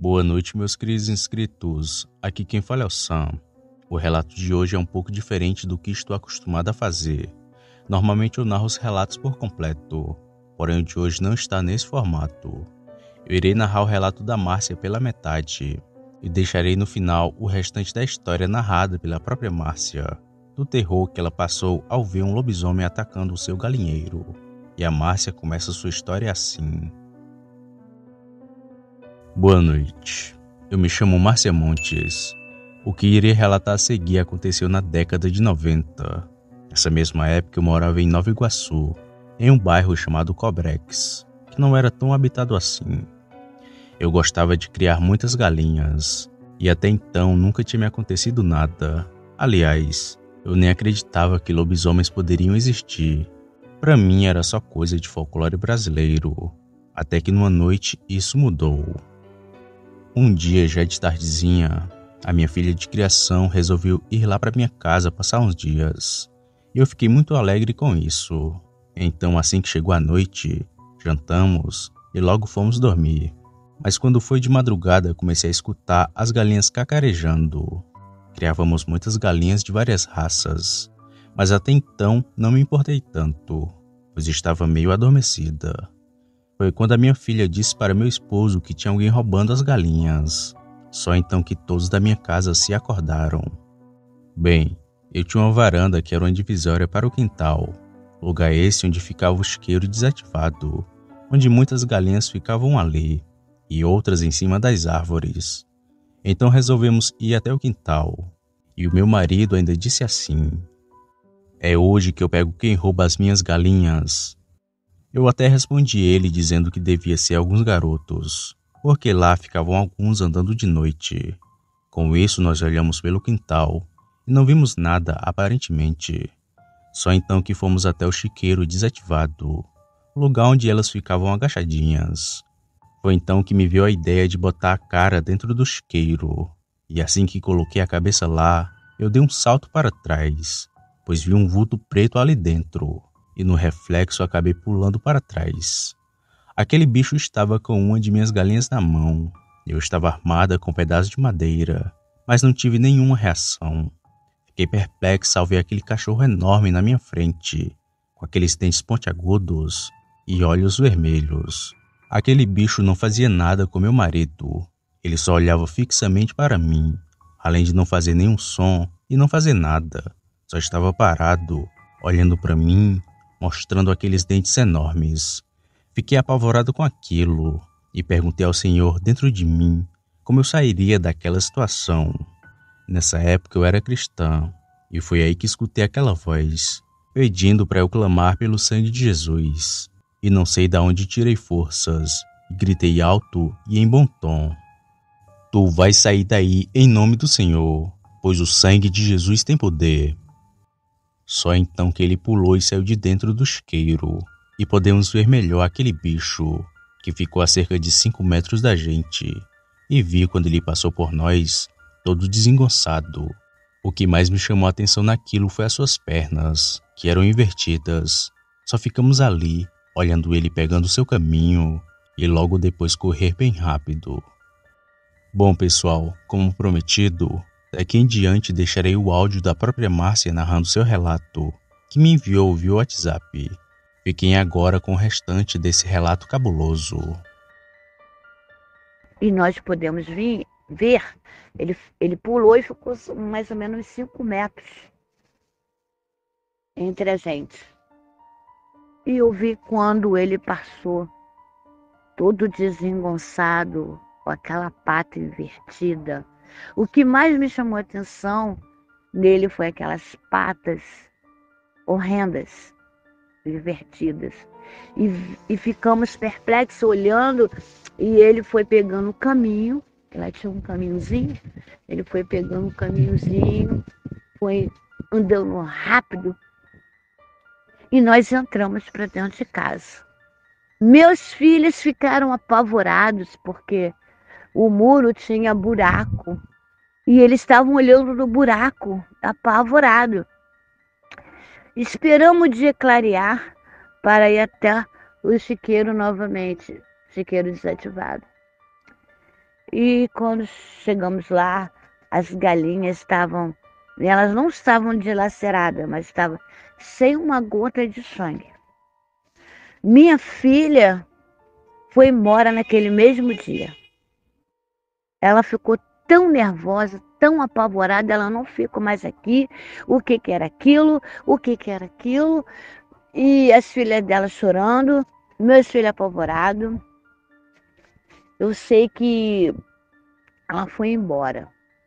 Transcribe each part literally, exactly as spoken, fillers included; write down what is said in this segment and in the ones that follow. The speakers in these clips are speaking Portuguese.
Boa noite, meus queridos inscritos. Aqui quem fala é o Sam. O relato de hoje é um pouco diferente do que estou acostumado a fazer. Normalmente eu narro os relatos por completo, porém o de hoje não está nesse formato. Eu irei narrar o relato da Márcia pela metade e deixarei no final o restante da história narrada pela própria Márcia, do terror que ela passou ao ver um lobisomem atacando o seu galinheiro. E a Márcia começa sua história assim. Boa noite. Eu me chamo Márcia Montes. O que irei relatar a seguir aconteceu na década de noventa. Nessa mesma época eu morava em Nova Iguaçu, em um bairro chamado Cobrex, que não era tão habitado assim. Eu gostava de criar muitas galinhas, e até então nunca tinha me acontecido nada. Aliás, eu nem acreditava que lobisomens poderiam existir. Para mim era só coisa de folclore brasileiro, até que numa noite isso mudou. Um dia, já de tardezinha, a minha filha de criação resolveu ir lá para minha casa passar uns dias. E eu fiquei muito alegre com isso. Então, assim que chegou a noite, jantamos e logo fomos dormir. Mas quando foi de madrugada, comecei a escutar as galinhas cacarejando. Criávamos muitas galinhas de várias raças, mas até então não me importei tanto, pois estava meio adormecida. Foi quando a minha filha disse para meu esposo que tinha alguém roubando as galinhas. Só então que todos da minha casa se acordaram. Bem, eu tinha uma varanda que era uma divisória para o quintal, lugar esse onde ficava o chiqueiro desativado, onde muitas galinhas ficavam ali, e outras em cima das árvores. Então resolvemos ir até o quintal, e o meu marido ainda disse assim: "É hoje que eu pego quem rouba as minhas galinhas." Eu até respondi ele dizendo que devia ser alguns garotos, porque lá ficavam alguns andando de noite. Com isso nós olhamos pelo quintal e não vimos nada aparentemente. Só então que fomos até o chiqueiro desativado, lugar onde elas ficavam agachadinhas. Foi então que me veio a ideia de botar a cara dentro do chiqueiro, e assim que coloquei a cabeça lá, eu dei um salto para trás, pois vi um vulto preto ali dentro, e no reflexo acabei pulando para trás. Aquele bicho estava com uma de minhas galinhas na mão. Eu estava armada com um pedaço de madeira, mas não tive nenhuma reação. Fiquei perplexa ao ver aquele cachorro enorme na minha frente, com aqueles dentes pontiagudos e olhos vermelhos. Aquele bicho não fazia nada com meu marido. Ele só olhava fixamente para mim, além de não fazer nenhum som e não fazer nada. Só estava parado, olhando para mim, mostrando aqueles dentes enormes. Fiquei apavorado com aquilo e perguntei ao Senhor dentro de mim como eu sairia daquela situação. Nessa época eu era cristã e foi aí que escutei aquela voz, pedindo para eu clamar pelo sangue de Jesus. E não sei de onde tirei forças e gritei alto e em bom tom: "Tu vais sair daí em nome do Senhor, pois o sangue de Jesus tem poder." Só então que ele pulou e saiu de dentro do chiqueiro, e podemos ver melhor aquele bicho, que ficou a cerca de cinco metros da gente, e vi quando ele passou por nós, todo desengonçado. O que mais me chamou a atenção naquilo foi as suas pernas, que eram invertidas. Só ficamos ali, olhando ele pegando seu caminho, e logo depois correr bem rápido. Bom pessoal, como prometido, daqui em diante deixarei o áudio da própria Márcia narrando seu relato, que me enviou via WhatsApp. Fiquem agora com o restante desse relato cabuloso. E nós podemos vir, ver, ele, ele pulou e ficou mais ou menos cinco metros entre a gente. E eu vi quando ele passou, todo desengonçado, com aquela pata invertida. O que mais me chamou a atenção nele foi aquelas patas horrendas, invertidas. E, e ficamos perplexos olhando, e ele foi pegando o caminho, lá tinha um caminhozinho, ele foi pegando o caminhozinho, foi andando rápido, e nós entramos para dentro de casa. Meus filhos ficaram apavorados, porque o muro tinha buraco, e eles estavam olhando no buraco, apavorados. Esperamos o dia clarear para ir até o chiqueiro novamente, chiqueiro desativado. E quando chegamos lá, as galinhas estavam, elas não estavam dilaceradas, mas estavam sem uma gota de sangue. Minha filha foi embora naquele mesmo dia. Ela ficou tão nervosa, tão apavorada, ela não ficou mais aqui. O que que era aquilo? O que que era aquilo? E as filhas dela chorando, meus filhos apavorados. Eu sei que ela foi embora.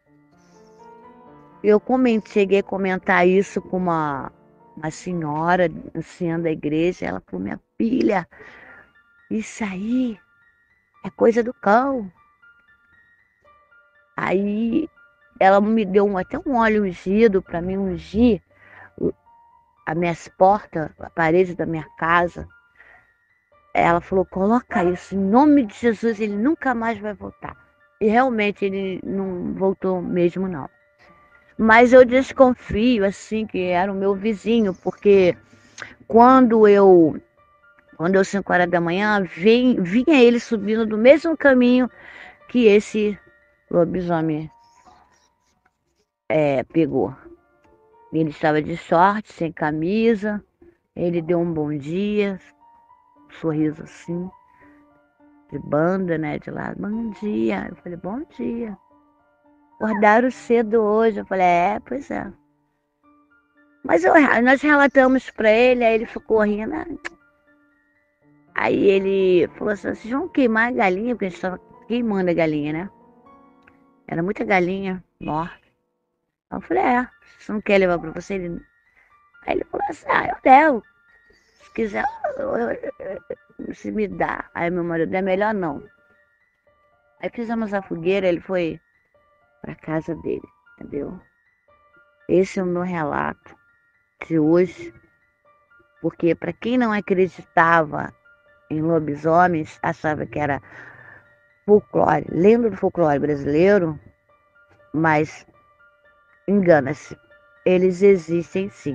Eu comentei, cheguei a comentar isso com uma, uma senhora, anciã da igreja. Ela falou: minha filha, isso aí é coisa do cão. Aí ela me deu um, até um óleo ungido para mim ungir as minhas portas, a parede da minha casa. Ela falou: coloca isso, em nome de Jesus, ele nunca mais vai voltar. E realmente ele não voltou mesmo, não. Mas eu desconfio, assim, que era o meu vizinho, porque quando eu, quando eu cinco horas da manhã, vim, vinha ele subindo do mesmo caminho que esse lobisomem é, pegou. Ele estava de short, sem camisa, ele deu um bom dia, um sorriso assim, de banda, né, de lá, bom dia. Eu falei: bom dia. Acordaram cedo hoje. Eu falei: é, pois é. Mas eu, nós relatamos para ele, aí ele ficou rindo. Aí ele falou assim: vocês vão queimar a galinha, porque a gente estava queimando a galinha, né? Era muita galinha morta. Aí eu falei: é, você não quer levar para você? Ele... Aí ele falou assim: ah, eu levo. Se quiser, eu, eu, eu, se me dá. Aí meu marido: é melhor não. Aí fizemos a fogueira, ele foi para casa dele, entendeu? Esse é o meu relato de hoje, porque para quem não acreditava em lobisomens, achava que era folclore, lenda do folclore brasileiro, mas engana-se, eles existem sim.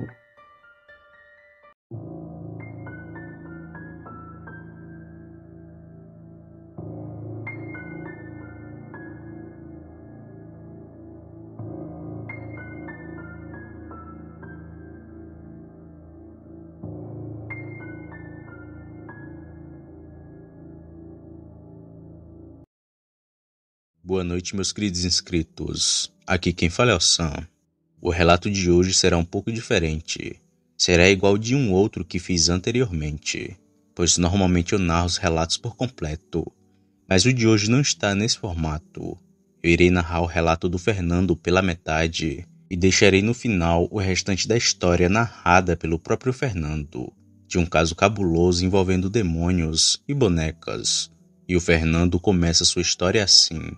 Boa noite, meus queridos inscritos. Aqui quem fala é o Sam. O relato de hoje será um pouco diferente. Será igual de um outro que fiz anteriormente, pois normalmente eu narro os relatos por completo. Mas o de hoje não está nesse formato. Eu irei narrar o relato do Fernando pela metade e deixarei no final o restante da história narrada pelo próprio Fernando, de um caso cabuloso envolvendo demônios e bonecas. E o Fernando começa sua história assim.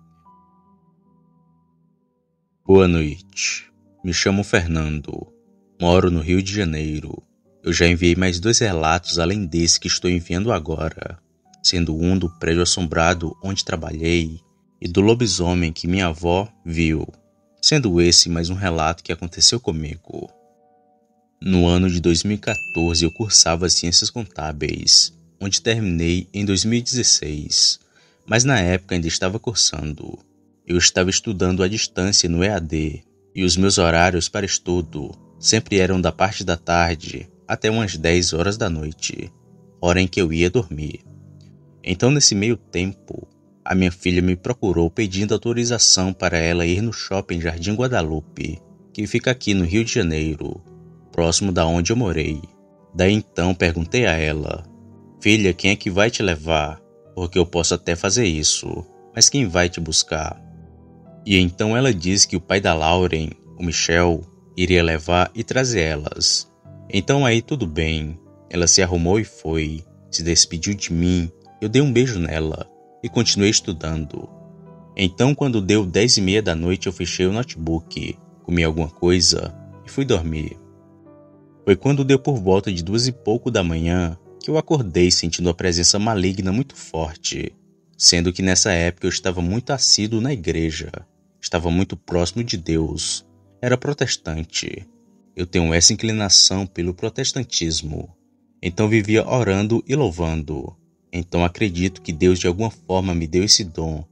Boa noite. Me chamo Fernando. Moro no Rio de Janeiro. Eu já enviei mais dois relatos além desse que estou enviando agora, sendo um do prédio assombrado onde trabalhei e do lobisomem que minha avó viu, sendo esse mais um relato que aconteceu comigo. No ano de dois mil e quatorze eu cursava Ciências Contábeis, onde terminei em dois mil e dezesseis, mas na época ainda estava cursando. Eu estava estudando à distância no E A D, e os meus horários para estudo sempre eram da parte da tarde até umas dez horas da noite, hora em que eu ia dormir. Então, nesse meio tempo, a minha filha me procurou pedindo autorização para ela ir no shopping Jardim Guadalupe, que fica aqui no Rio de Janeiro, próximo da onde eu morei. Daí então perguntei a ela: filha, quem é que vai te levar? Porque eu posso até fazer isso, mas quem vai te buscar? E então ela disse que o pai da Lauren, o Michel, iria levar e trazer elas. Então aí tudo bem, ela se arrumou e foi, se despediu de mim, eu dei um beijo nela e continuei estudando. Então quando deu dez e meia da noite eu fechei o notebook, comi alguma coisa e fui dormir. Foi quando deu por volta de duas e pouco da manhã que eu acordei sentindo a presença maligna muito forte, sendo que nessa época eu estava muito assíduo na igreja, estava muito próximo de Deus, era protestante. Eu tenho essa inclinação pelo protestantismo, então vivia orando e louvando. Então acredito que Deus de alguma forma me deu esse dom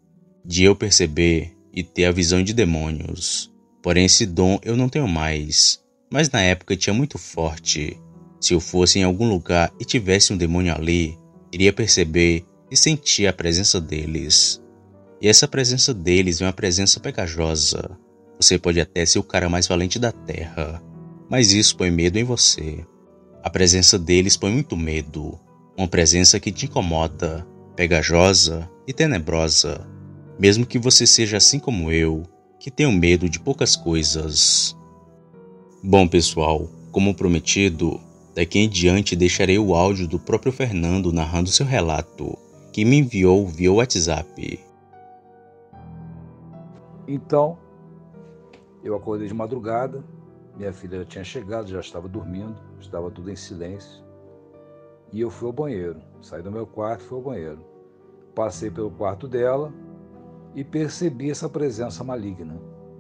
de eu perceber e ter a visão de demônios. Porém, esse dom eu não tenho mais, mas na época tinha muito forte. Se eu fosse em algum lugar e tivesse um demônio ali, iria perceber e sentir a presença deles. E essa presença deles é uma presença pegajosa. Você pode até ser o cara mais valente da Terra, mas isso põe medo em você. A presença deles põe muito medo. Uma presença que te incomoda, pegajosa e tenebrosa. Mesmo que você seja assim como eu, que tenho medo de poucas coisas. Bom, pessoal, como prometido, daqui em diante deixarei o áudio do próprio Fernando narrando seu relato, que me enviou via WhatsApp. Então, eu acordei de madrugada, minha filha já tinha chegado, já estava dormindo, estava tudo em silêncio. E eu fui ao banheiro, saí do meu quarto e fui ao banheiro. Passei pelo quarto dela e percebi essa presença maligna.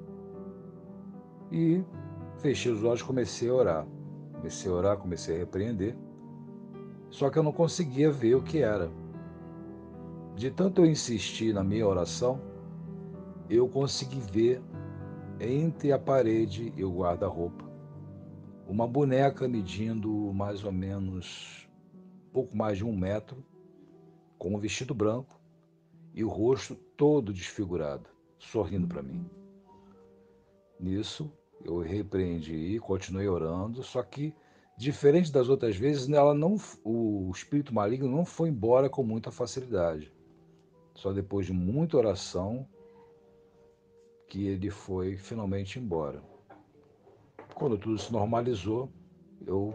E fechei os olhos e comecei a orar. Comecei a orar, comecei a repreender. Só que eu não conseguia ver o que era. De tanto eu insistir na minha oração, eu consegui ver entre a parede e o guarda-roupa uma boneca medindo mais ou menos pouco mais de um metro, com um vestido branco e o rosto todo desfigurado, sorrindo para mim. Nisso, eu repreendi e continuei orando, só que, diferente das outras vezes, ela não, o espírito maligno não foi embora com muita facilidade. Só depois de muita oração que ele foi finalmente embora. Quando tudo se normalizou, eu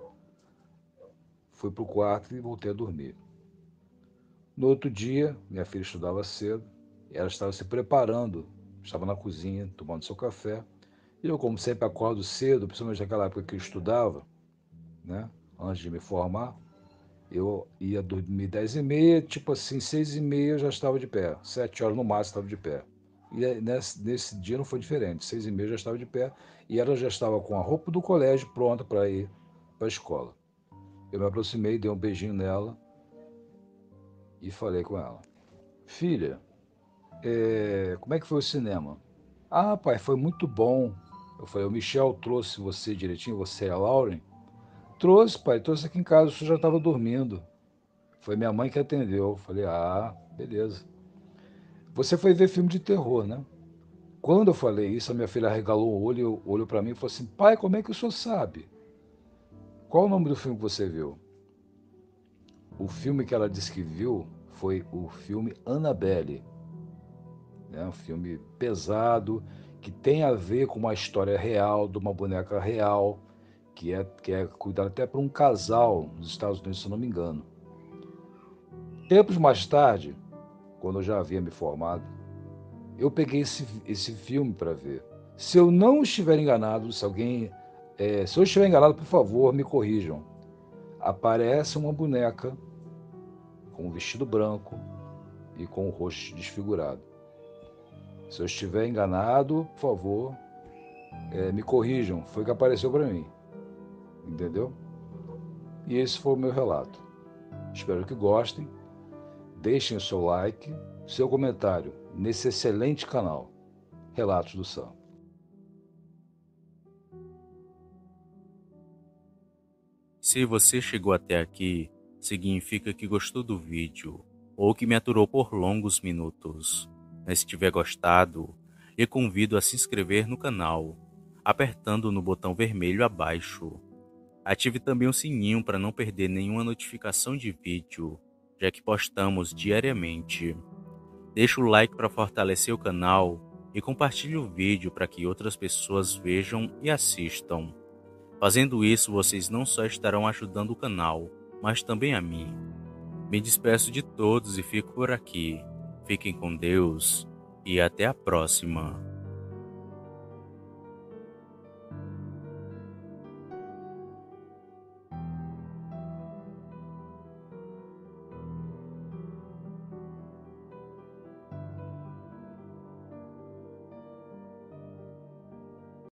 fui para o quarto e voltei a dormir. No outro dia, minha filha estudava cedo, e ela estava se preparando, estava na cozinha, tomando seu café. E eu, como sempre, acordo cedo, principalmente naquela época que eu estudava, né, antes de me formar, eu ia dormir dez e meia, tipo assim, seis e meia eu já estava de pé, sete horas no máximo estava de pé. E nesse, nesse dia não foi diferente, seis e meia eu já estava de pé, e ela já estava com a roupa do colégio pronta para ir para a escola. Eu me aproximei, dei um beijinho nela e falei com ela: filha, é, como é que foi o cinema? Ah, pai, foi muito bom. Eu falei: o Michel trouxe você direitinho, você e a Lauren? Trouxe, pai, trouxe aqui em casa, o senhor já estava dormindo. Foi minha mãe que atendeu. Eu falei: ah, beleza. Você foi ver filme de terror, né? Quando eu falei isso, a minha filha arregalou o olho, olhou para mim e falou assim: pai, como é que o senhor sabe? Qual o nome do filme que você viu? O filme que ela disse que viu foi o filme Annabelle. É um filme pesado, que tem a ver com uma história real, de uma boneca real, que é, que é cuidada até por um casal nos Estados Unidos, se eu não me engano. Tempos mais tarde, quando eu já havia me formado, eu peguei esse, esse filme para ver. Se eu não estiver enganado, se alguém... É, se eu estiver enganado, por favor, me corrijam. Aparece uma boneca com um vestido branco e com o rosto desfigurado. Se eu estiver enganado, por favor, é, me corrijam. Foi o que apareceu para mim. Entendeu? E esse foi o meu relato. Espero que gostem. Deixem o seu like, seu comentário nesse excelente canal, Relatos do Sam. Se você chegou até aqui, significa que gostou do vídeo ou que me aturou por longos minutos. Mas se tiver gostado, lhe convido a se inscrever no canal, apertando no botão vermelho abaixo. Ative também o sininho para não perder nenhuma notificação de vídeo, já que postamos diariamente. Deixe o like para fortalecer o canal e compartilhe o vídeo para que outras pessoas vejam e assistam. Fazendo isso, vocês não só estarão ajudando o canal, mas também a mim. Me despeço de todos e fico por aqui. Fiquem com Deus e até a próxima.